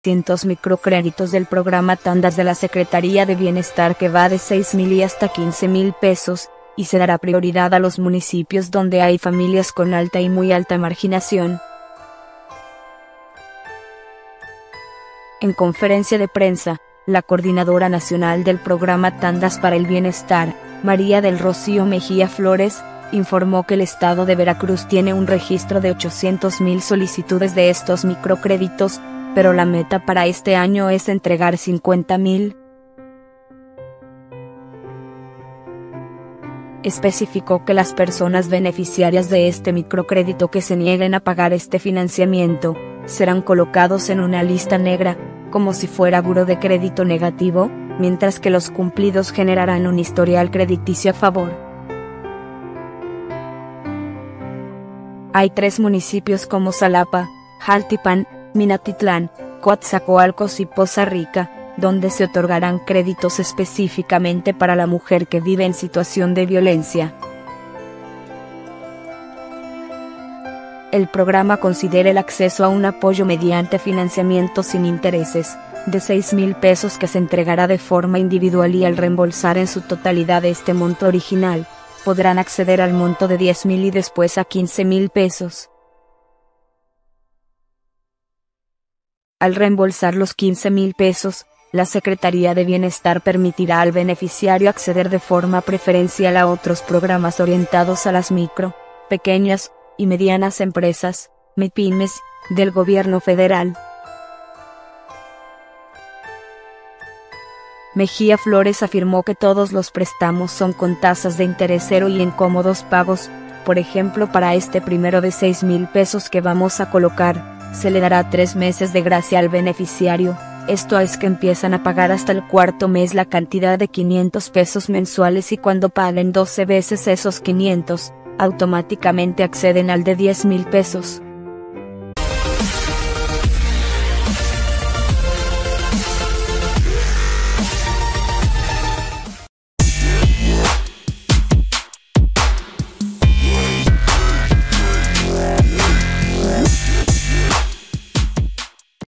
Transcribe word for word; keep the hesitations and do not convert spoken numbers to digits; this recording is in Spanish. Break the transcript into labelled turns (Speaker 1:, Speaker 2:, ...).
Speaker 1: cientos microcréditos del programa Tandas de la Secretaría de Bienestar que va de seis mil y hasta quince mil pesos, y se dará prioridad a los municipios donde hay familias con alta y muy alta marginación. En conferencia de prensa, la coordinadora nacional del programa Tandas para el Bienestar, María del Rocío Mejía Flores, informó que el estado de Veracruz tiene un registro de ochocientas mil solicitudes de estos microcréditos, pero la meta para este año es entregar cincuenta mil. Especificó que las personas beneficiarias de este microcrédito que se nieguen a pagar este financiamiento, serán colocados en una lista negra, como si fuera buro de crédito negativo, mientras que los cumplidos generarán un historial crediticio a favor. Hay tres municipios como Xalapa, Jaltipan, Minatitlán, Coatzacoalcos y Poza Rica, donde se otorgarán créditos específicamente para la mujer que vive en situación de violencia. El programa considera el acceso a un apoyo mediante financiamiento sin intereses, de seis mil pesos que se entregará de forma individual y al reembolsar en su totalidad este monto original, podrán acceder al monto de diez mil y después a quince mil pesos. Al reembolsar los quince mil pesos, la Secretaría de Bienestar permitirá al beneficiario acceder de forma preferencial a otros programas orientados a las micro, pequeñas y medianas empresas, MIPYMES, del gobierno federal. Mejía Flores afirmó que todos los préstamos son con tasas de interés cero y en cómodos pagos. Por ejemplo, para este primero de seis mil pesos que vamos a colocar, se le dará tres meses de gracia al beneficiario. Esto es que empiezan a pagar hasta el cuarto mes la cantidad de quinientos pesos mensuales y cuando paguen doce veces esos quinientos, automáticamente acceden al de diez mil pesos.